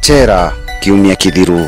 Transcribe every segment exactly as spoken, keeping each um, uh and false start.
Nchera kiumia kithiru.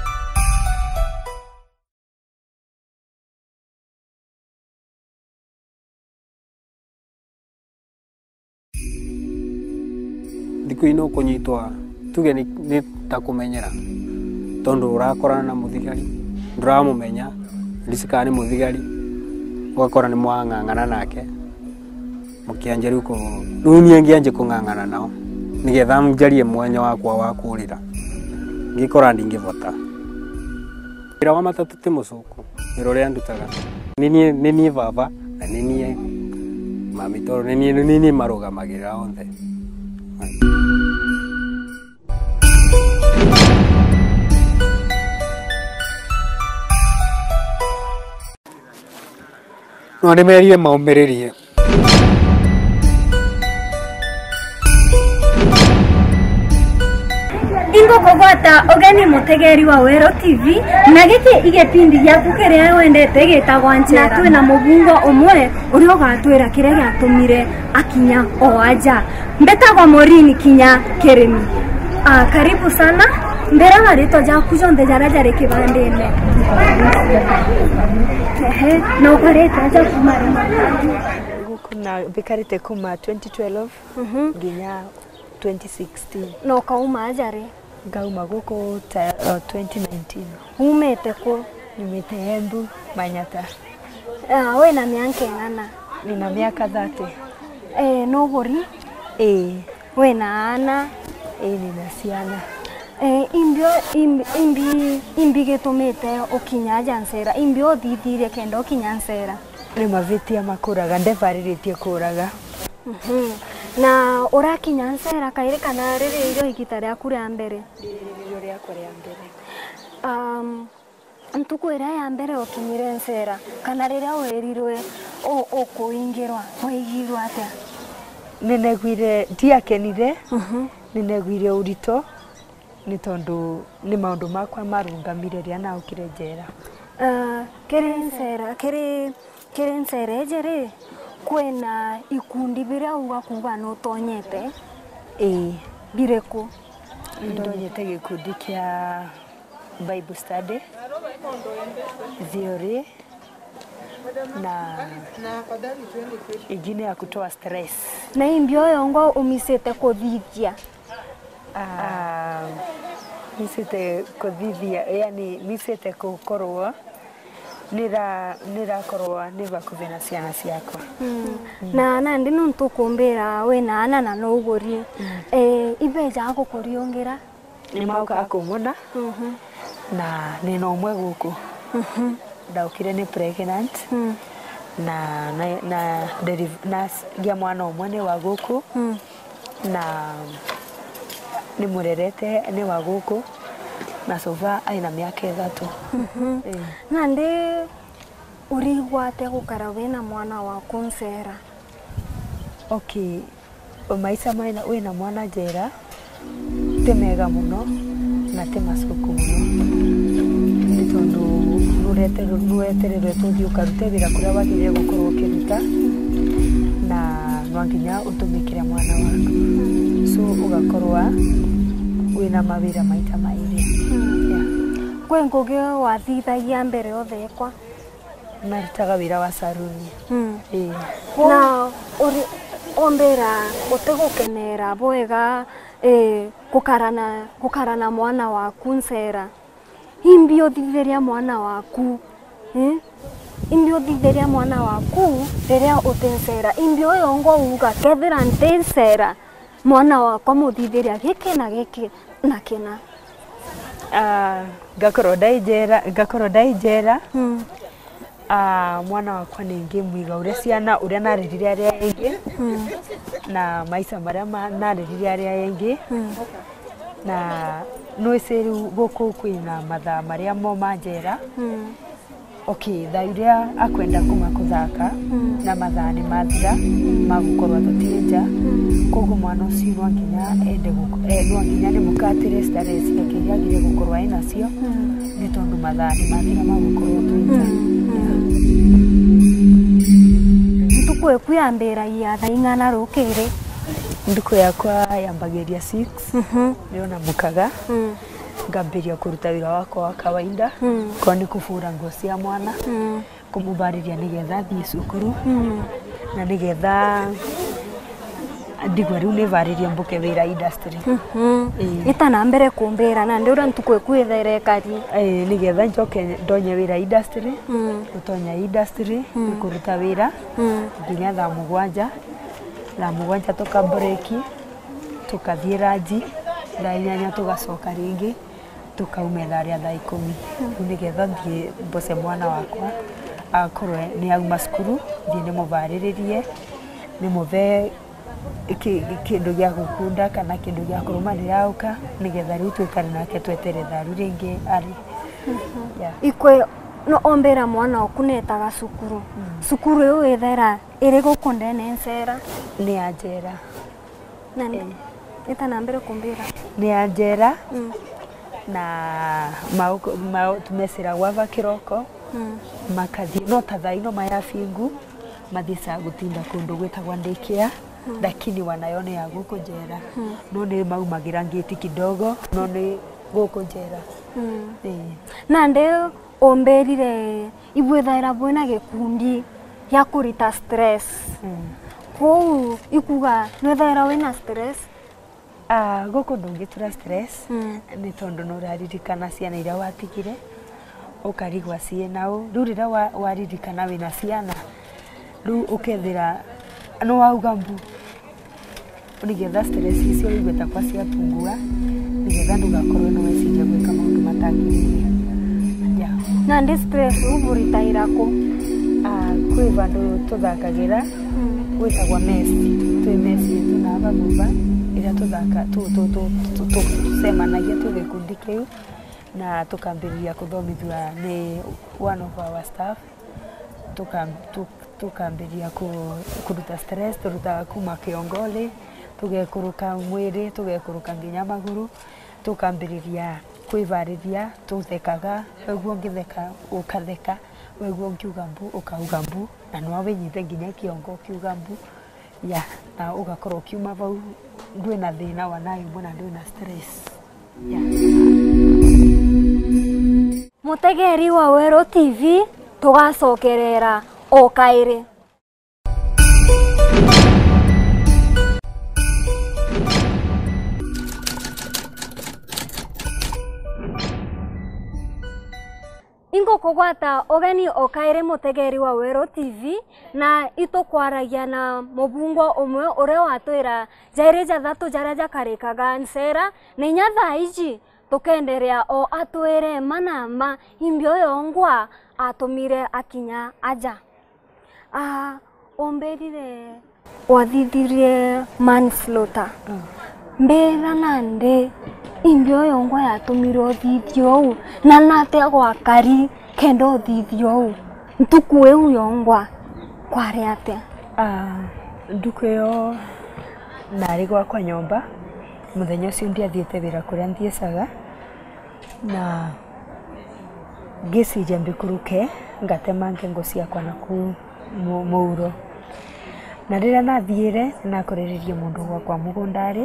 Thiku ino kunyitwa tuge ni, ni ta kumenyera tondu urakorana na muthigari nduramumenya risika ni muthigari ugakora ni mwang'ang'ana nake mukianja riu ko nunie ngianje kung'ang'ana nao nigetha njarie mwanya wakwa wa kurira ngikora ndingivota ira wa matatu ti mucuku iroria ndutaga ninie ninie baba na ninie mami toro ninie ninie marugamagira onthe. No ni merie maumiririe Ingo kogwata ogeni mutegeri wa WeruTV na giki igepindi gyaku kiria wendete gitagwa Nchera na twina mubungo umwe uri ugatwira kiria gyatumire akinya oaja mbetagwa Morini kinya Keremi. Ah, karibu sana mbere marito jaku jonde jara jare kibandene ehe no parete aja kumari kuna bikarite kuma twenty twelve mhm ginya twenty sixteen no kauma ajare gauma goko uh, twenty nineteen umete ko nimete Embu Manyata. Ah, we na miaka ngana? Nina miaka thirty. Eh, no gori? Eh, we na ana? Eh, nina ciana. Eh, imbio imbi imbi imbi getumete okinya Nchera imbio thithire kendo okinya Nchera ni mavitia makuraga ndevariritie kuraga. Mhm. Na urakinya Nchera kaire kana riri iro igita ria kuria mbere iro ria kuria mbere um ntukwira ya mbere okinyire Nchera kana riria werirwe o okuingirwa weigirwa atia ninegwire ndiakenire mhm ninegwire urito ni tondu ni maundu makwa marungamire ria na ukire njera. Uh, kiri Nchera kiri kiri Nchera jere kwena ikundi biria uga kuga no tonyete eh bireko ndonyete gikundi kia Bible study theory na ingine ya kutoa stress na imbio yongo umisete kuthithia. Ah, misete kuthithia yani misete kukorwa nira nira korwa niba kuvena ciana ciakwa. Mm. Mm. Na na ndino ntukumbira we na ana na no ugori mm. eh ibeja gukuriongera ni mauka akumona mhm mm na ni no mwe guku mhm mm ndaukire ni pregnant mm. na na na deriv na gya mwana umwe ni wa guku mm. na ni murerete ni wa guku na sova aina miaka ithatu. Mhm. Mm eh. Na ndi urigwate gukara wena mwana wa Nchera. Okay. O maisha maina wena mwana Nchera temega muno na temasuku muno. Ni tondu nurete nueterere tuthi ukarute bira kuria bagire gukorwo kiruta na nwanginya utumikire mwana waku. So ugakorwa wina mawira maita mairi. Yeah. Kwe ngugi wathithagia mbere othekwa narutaga wira wa saruni. Mm. Eh. Na uri ombera utegukenera bwega eh kukarana kukarana mwana waku Nchera. Imbio thitheria mwana waku. Eh? Imbio thitheria mwana waku riria utenchera. Imbio yongo uga kethira ntenchera mwana wakwa muthitheria giki na giki na kina. Ah, gakoro daijera gakoro daijera. Mm. Ah, mwana wakwa ningi mwiga uria ciana uria naririria aria ingi mm. na maisha maria naririria aria ingi mm. na no iceru guku kwina mathaa maria mo manjera mm. okay thairia akwenda kuma kuthaka mm. na mathaa ni mathira mm. magukorwa tutinja mm. koguo mwana ucio nwanginya ende gukorwa eh nwanginya ni mukatire stress yakigagire gukorwa ina cio mm. ni tondu mathaa ni mathira magukorwa tutinja ntukwe kuyambira ya thaingana rukire nduko yakwa yambagiria six Mhm. niona mukaga Mm. ngambiria kuruta wira wakwa wa kawaida Mm. kwa ni kufura nguo cia mwana Mm. kumubariria nigetha athie cukuru Mm. na nigetha ndigwa riu ni varirie mbuke wira industry Mhm. Eh. Itana mbere kumbira na ndura ntukwe kwithere kari. eh nigetha njoke ndonye wira industry Mm. gutonya industry ni kuruta wira Mm. nginya thaa mugwanja thaa mugwanja tuka break tukathie raji thaa inyanya tugacoka ringi tukaume thaa ria thaa ikumi nigetha thie mboce mwana wakwa akorwe ni auma cukuru thie ni muvariririe ni muve kindu gia gukunda kana kindu gia kurumanira auka nigetha riu twikare nake twetere tharu ringi ari yeah. Ikwe no ombera mwana okunetaga cukuru. Cukuru yo ethera iri gukundene Nchera. ni anjera Nani? Itana mbere kumbira. ni anjera Mm. na mauko mau tumesira gwava kiroko Mm. makathi no ta thaino mayafingu mathisa gutinda kundu gwitagwa ndikia lakini wanayone ya guko njera no ni maumagira ngiti kidogo no ni guko njera Mm. eh Na nde omberire ibwethaira bwena gikundi ya kurita stress. mm. Kou ikuga nwethaira wina stress. ah guko ndungitura stress Mm. ni tondu no raririkana ciana ira watigire ukarigwa cienau riu rira waririkana wina ciana riu ukethira no wauga mbu nigetha stress icio igweta kwa ciapungua nigetha ndugakorwo no weciria gwika maundu matangiriria ya Na ndi stress uburitaira ko. ah kwi vandu tuthakagira Mm. gwitagwa Messi twi Messi tuna abagumba ira tuthaka tu tu tu tu tucemanagia tu gikundi kiu na tukambiriria kuthomithua ni one of our staff tukam tukambiria kuruta stress turuta kuma kiongole tugekuruka mwiri tugekuruka nginya maguru tukambiriria kwivariria tuthekaga weguo ngitheka ukatheka weguo ngiuga mbu ukauga mbu na no awenyite nginya kiongo kiuga mbu ya na ugakorwo kiuma vau ndwina thina wanayo mbona ndwina stress ya Mutegeri wa WeruTV tugacokerera o kairi. Ingo kugwata ogeni o kairi mutegeri wa WeruTV na itukwaragia na mubungwa umwe ure watwira jairi jathatu jaria jakarikaga Nchera ni nyatha iji tukenderea o atwire manama imbio yongwa atumire akinya aja. Ah, omberire wathithirie manslaughter. Mbera nande imbio yongwa yatumire othithio na nate gwakari kendo othithio ntuku eu yongwa kware ate. ah nduku yo nari gwakwa nyomba muthenya ucio ndiathiete wira kuria nthiecaga na ngiciria mbikuruke ngatema ngengo ciakwa naku muuro na riria nathiire nakoreririe mundu gwakwa mugundari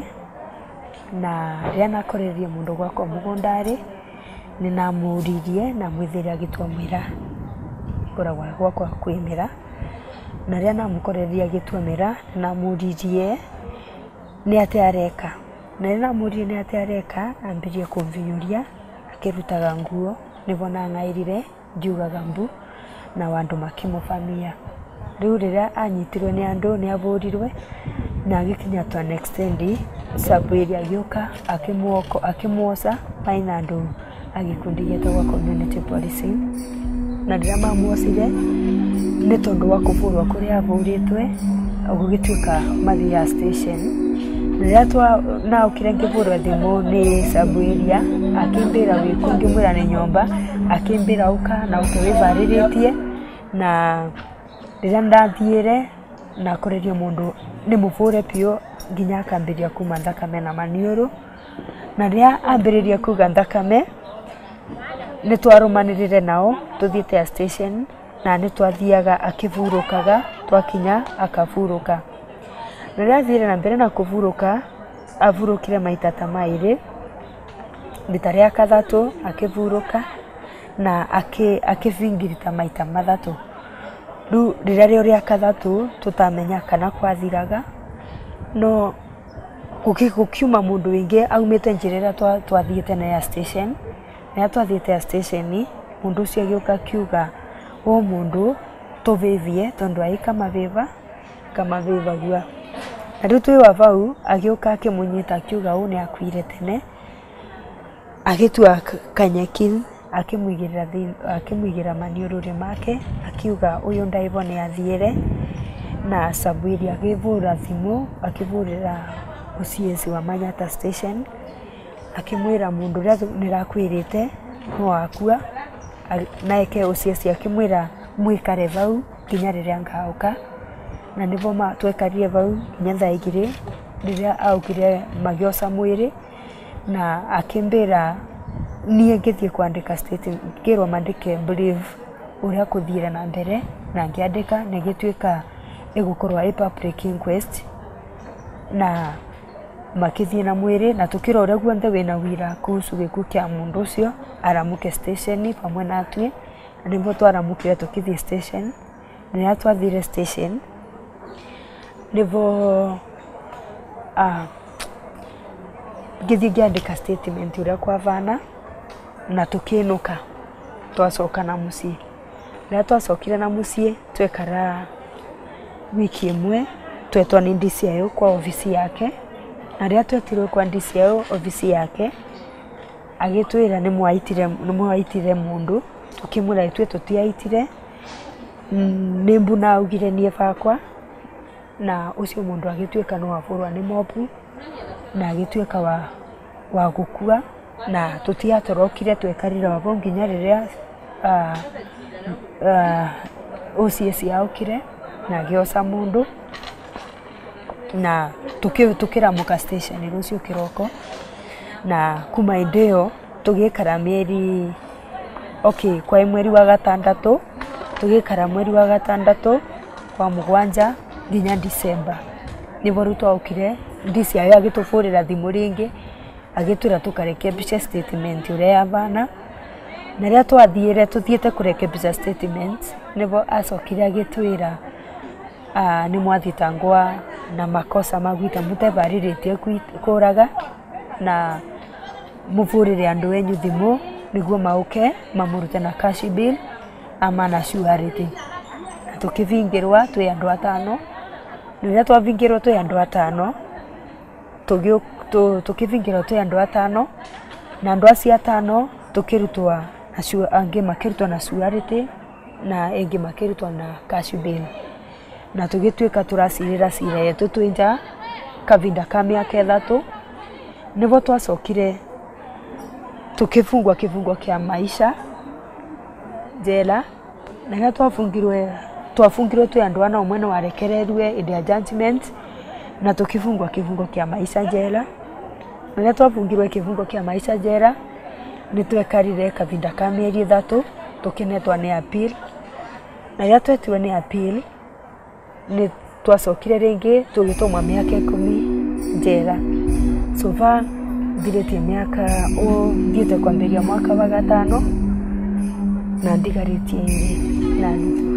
na riria nakoreririe mundu gwakwa mugundari ni namuririe na mwithiria gitwa mwira ngoragwa gwakwa kwimira na riria namukoreririe gitwa mira namuririe ni ate areka na riria namuririe ni ate areka ambirie kumvinyuria akirutaga nguo nibona ngairire njugaga mbu na wandu makimufamia riu riria anyitirwe ni andu ni avurirwe na agikinya to an extent sabuiria gioka akimuoko akimuosa paina andu agikundi getagwa community policing na riria mamuosire ni tondu wa kuvurwa kuria avuritwe gugituika mathia station riria twa na ukire ngivurwa thimu ni sabuiria akimbira wikundi mwira ni nyomba akimbira uka na ukiwivariritie na riria ndathiire na kureria mundu ni muvure pio nginya akambiria kuma thakame na maniuru na riria ambiriria kuga thakame ni twarumanirire nao tuthiete station na ni twathiaga akivurukaga twakinya akavuruka Rĩrĩa athire na mbere na kũvurũka, avurũkire maita ta maĩrĩ. Rita rĩa kathatũ akĩvurũka na akĩvingirita maita mathatũ. Rĩu rĩrĩa rĩo rĩa kathatũ tũtamenya kana kwathiraga, no gũkiuma mũndũ wĩngĩ aumĩte njĩra ĩrĩa twathiĩte na ya station. Rĩrĩa twathiĩte ya station, mũndũ ũcio agĩũka akiuga o mũndũ tũvĩvie tondũ ai kamavĩva kamavĩvagua. Na rĩu twĩ wa vau agĩũka akĩmũnyita akiuga ũũ nĩ akuire tene, agĩtua kanyeki akĩmũigĩrĩra akĩmũigĩra maniũrũrĩ make akiuga ũyũ ndaivo nĩ athiĩre. Na Sabwiri agĩvũra thimũ akĩvũrĩra O C S wa Manyata station akĩmwĩra mũndũ ũrĩa nĩrakwĩrĩte no akua, nake O C S akĩmwĩra mwĩkare vau nginya rĩrĩa ngaũka. Na nĩvo twekarire vau nginya thaa igĩrĩ rĩrĩa aukire magĩoca mwĩrĩ, na akĩmbĩra niĩ ngĩthiĩ kwandĩka statement, ngĩrwo mandĩke brief ũrĩa kũthiĩre na mbere, na ngĩandĩka na gĩtuĩka ĩgũkorwo ĩ public inquest. Na makĩthiĩ na mwĩrĩ na tũkĩra ũrĩa guothe wĩna wĩra kuhusu gĩkuũ kĩa mũndũ ũcio aramuke station pamwe natwe. Na nĩvo twaramukire tũkĩthiĩ station. Rĩrĩa twathire station nĩvo ngĩthiĩ ngĩandĩka statement ũrĩa kwavana na tũkĩinũka twacoka na mũciĩ. Rĩrĩa twacokire na mũciĩ twekara wiki ĩmwe twetwo nĩ D C I O kwa ofisi yake. Na rĩrĩa twetirwo kwa D C I O ofisi yake agĩtwĩra nĩ mwaitire nĩ mwaitire mũndũ. Tũkĩmwĩra ithuĩ tũtiaitire, nĩ Embu na augire niĩ bakwa. Na ũcio mũndũ agĩtuĩka no avũrwa nĩ mobu na agĩtuĩka wa wa gũkua. Na tũtiatorokire twekarire wavo nginya rĩrĩa O C S yaukire na agĩoca mũndũ. Na tũkĩramũka station rũciũ kĩroko. Na kuma hĩndĩ ĩyo tũgĩikara mĩeri okay kwa mweri wa gatandatũ, tũgĩikara mweri wa gatandatũ kwa mũgwanja nginya December. Nĩvo rĩu twaukire D C I O agĩtũbũrĩra thimũ rĩngĩ agĩtwĩra tũkarekebishe statement ũrĩa yavana. Na rĩrĩa twathiĩre tũthiĩte kũrekebisha statement nĩvo acokire agĩtwĩra nĩ mwathitangwa na makosa magwĩta mũtevarĩrĩtie kũraga na mũvũrĩre andũ enyu thimũ nĩguo mauke mamũrute na cash bill ama na surety. Na tũkĩvingĩrwa twĩ andũ atano. Rĩrĩa twavingĩrwo twĩ andũ atano tũkĩvingĩrwo twĩ andũ atano na andũ acio atano tũkĩrutwo angĩ makĩrutwo na surety na engĩ makĩrutwo na cash bill. Na tũgĩtuĩka tũracirĩra cira yetu twĩ nja kavinda ka mĩaka ĩthatũ. Nĩvo twacokire tũkĩfungwa kĩfungo kĩa maisha jela. Na rĩrĩa twafungirwe twafungirwe twĩ andũ ana ũmwe nĩ warekererwe hĩndĩ ya judgment na tũkĩfungwa kĩfungo kĩa maisha jela. Na rĩrĩa twafungirwe kĩfungo kĩa maisha jela nĩ twekarire kavinda ka mĩeri ĩthatũ tũkĩnetwa nĩ appeal. Na rĩrĩa twetirwe nĩ appeal nĩ twacokire rĩngĩ tũgĩtũmwa mĩaka ikũmi jela. So far thirĩtie mĩaka thiĩte kwambĩrĩria mwaka wa gatano na ndigarĩtie ĩrĩ na nuthu.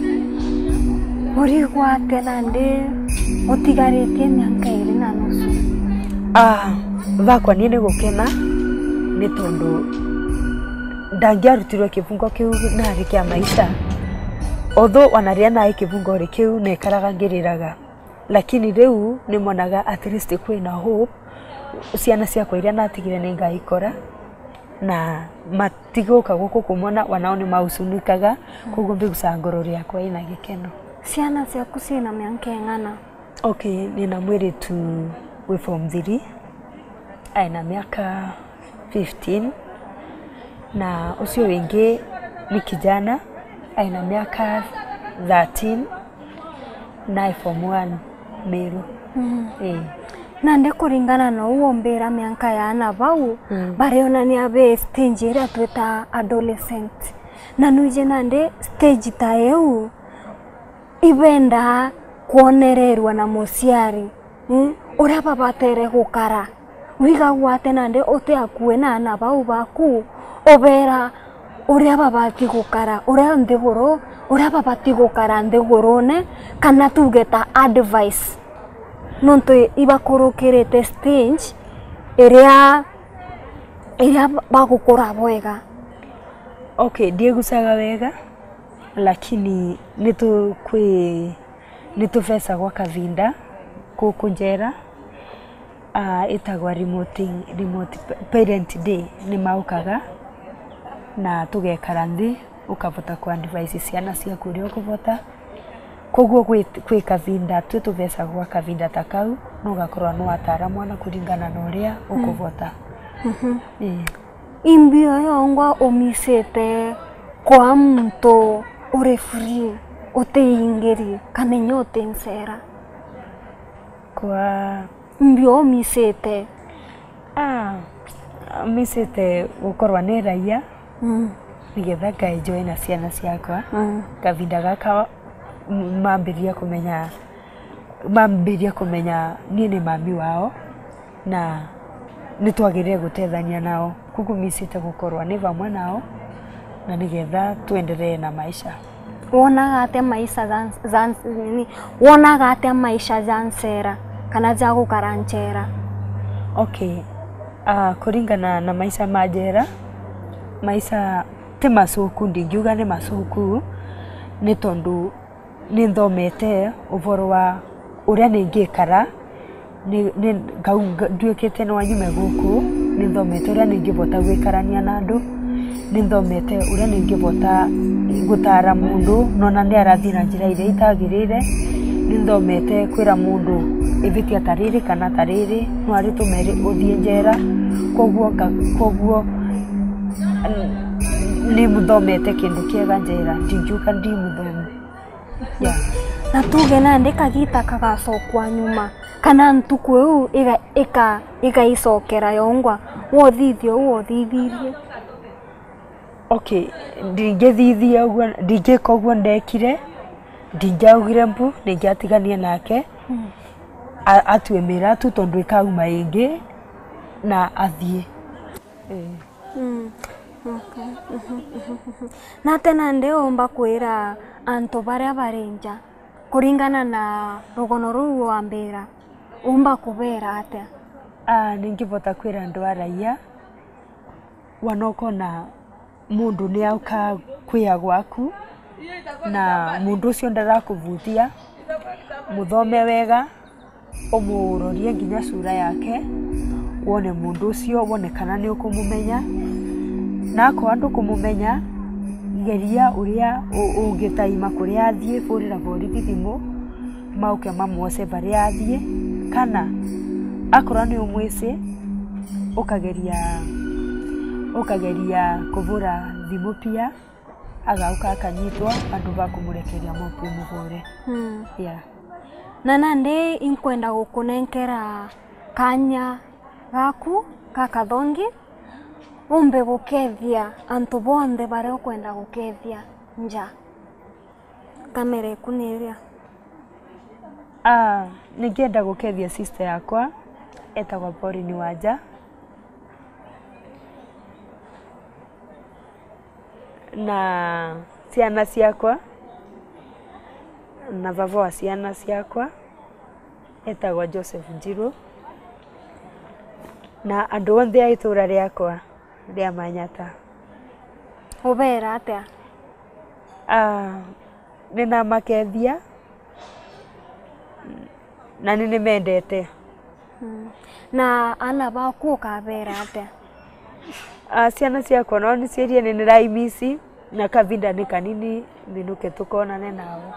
Ũrigwa atĩa na ndĩ ũtigarĩtie mĩaka ĩrĩ na nusu? Ah, vakwa niĩ nĩ gũkena nĩ tondũ ndangĩarutirwe kĩfungo kĩu narĩ kĩa maisha. Although ona rĩrĩa narĩ kĩfungo kĩu nĩ karaga ngĩrĩraga, lakini rĩu nĩ monaga at least kwĩna hope. Ciana ciakwa iria natigire nĩ ngaikora na matigũka gũkũ kũmona wanao nĩ maucunikaga, koguo mbiguca ngoro rĩakwa ĩna gĩkeno. Ciana ciaku ciĩna mĩaka ĩng'ana? Okay, nĩna mũirĩtu wĩ form three aina mĩaka fifteen na ũcio wĩngĩ nĩ kijana aina mĩaka thirteen na form one Meru. Mm. Eh. Na ndĩ kũringana na ũguo mbĩra mĩaka yana vau barĩonania ve stage ĩrĩa twĩta adolescent. Na nuje na ndĩ stage ta ĩu ivenda kuonererwa na muciari mm? uria babatere gukara wigagwa ate nande ote akue na ana bau baku obera uria babati gukara uria ndiguru uria babati gukara ndigurune kana tugeta advice nonto ibakurukirite stage iria iria bagukura bwega. Okay, ndiegucaga wega lakini nitu kwi nitufesa gwa kavinda kuku Nchera uh, itagwa remote remote parent day ni maukaga na tugekara nthi ukavota kwa device ciana ciaku ria ukuvota koguo gwi kwi kavinda tu tufesa gwa kavinda takau no gakorwa no atara mwana kuringana na uria ukuvota. Mhm. Mm imbio yongwa omisete kwa mtu uri free uteingeri kana nyote Nchera kwa mbio omisete ah omisete gukorwa ni raia mm nigetha ngaenjoy na ciana ciakwa mm kavinda gaka mambiria kumenya mambiria kumenya nie ni mami wao na nitwagire gutethania nao kuku misite gukorwa ni vamwe nao na nigetha tuendelee na maisha. Wonaga ate maisha za za nini wonaga ate maisha za Nchera kana za gukara Nchera? Okay, ah uh, kuringana na maisha ma Nchera maisha te macuku ndingiuga ni macuku ni tondu ni nthomete uvoro wa uria ningikara ni ni nduikite no anyume guku ni nthomete uria ningivota gwikarania na andu ni nthomete uria ningivota gutara mundu nona ndi arathi na njira iria itagirire ni nthomete kwira mundu ibitia tariri kana tariri no ari tumere uthie Nchera koguo koguo ni muthomete kindu kiega Nchera ndingiuka ndi muthomi. Yeah. Na tuge nande kagita kagacokwa nyuma kana ntuku eu iga ika igaicokera yongwa wothithio wothithirie. Okay, ndingethithia uguo ndingika uguo ndekire ndinjaugire mbu ningiatigania nake mm. atwemera tu tondu ikauma ingi na athie eh mm. Okay. Na tena ndeomba kwira anto baria barenja kuringana na rugono ruu wa mbera umba kubera atia? Ah, ningivota kwira andu araia wanokona mundu ni auka kwia gwaku na mundu ucio ndarakuvutia muthome wega umurorie nginya sura yake wone mundu ucio wone kana ni ukumumenya na ko andu kumumenya geria uria ungitaima kuria athie burira borithi thimu mauke mamwose baria athie kana akora ni umwise ukageria ukageria kuvura thimu pia agauka akanyitwa andu bakumurekeria mopu mugore. Hmm. Yeah. Na nande inkwenda gukunenkera kanya gaku kakathongi umbe gukethia antu bonde bare ukwenda gukethia nja kamera ikuneria. Ah, ningienda gukethia sister yakwa etagwa Pauline Wanja na ciana ciakwa na baba wa ciana ciakwa etagwa Joseph Njiru na andu onthe a itura riakwa ria Manyata. Ubera atia? Ah, nina makethia na nini mendete. Hmm. Na ana baku ukabera atia? Ah, ciana ciakwa no ni ciria ni raimisi na kavinda ni kanini thinuke tukonane nao.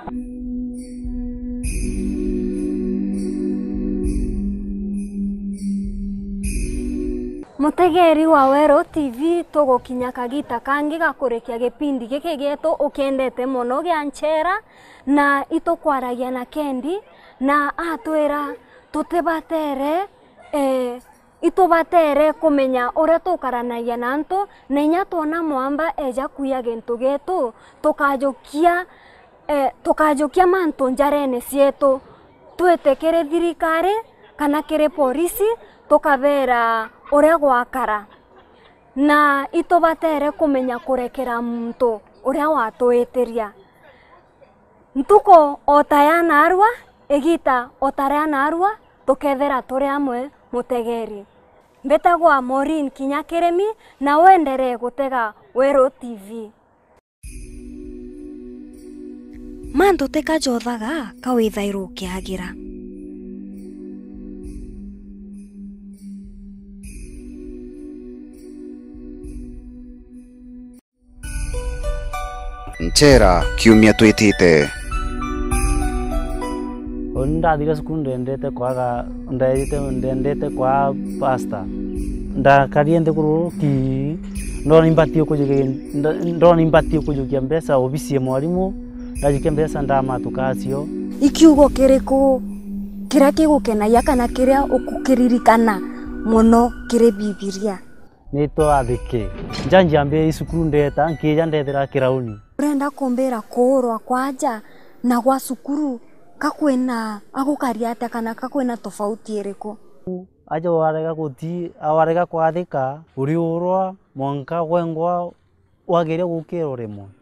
Mutegeri wa WeruTV tugukinya kagita kangi gakurekia gipindi giki gitu ukendete muno gia Nchera na itukwaragia na Kendi na atwira tutibatere eh itubatere kumenya uria tukaranagia na antu na inya tuona mwamba eja kuya gintu gitu tukajukia eh, tukajokia mantu njarene cietu twete kiri thirikari kana kiri polisi tukavera uria gwakara na itubatere kumenya kurekera muntu uria watwitiria ntuko otayana arwa egita otarana arwa tukethera turi amwe mutegeri mbetagwa Maureen Kinyakiremi na wendere gutega WeruTV mandu teka jothaga kawithairu kiagira Nchera kiumia twitite ndathire cukuru ndendete kwaga ndendete ndendete kwa pasta ndakarie nthiguru ki ndona imbatie kujukia ndona imbatie kujukia mbeca obisi ya mwalimu ndajukia mbeca ndamatukacio ikiugo kiriku kira kigukenagia kana kiria ukukiririkana muno kiri Bibilia nito athike njanjambia icukuru ndeta nkija ndethera kirauni urenda kumbira kurwa kwaja na gwa cukuru kakwena agukaria ata kana kakwena tofauti iriku aja warega guti awarega kwathika uri urwa mwanka gwengwa wageria gukira rimwe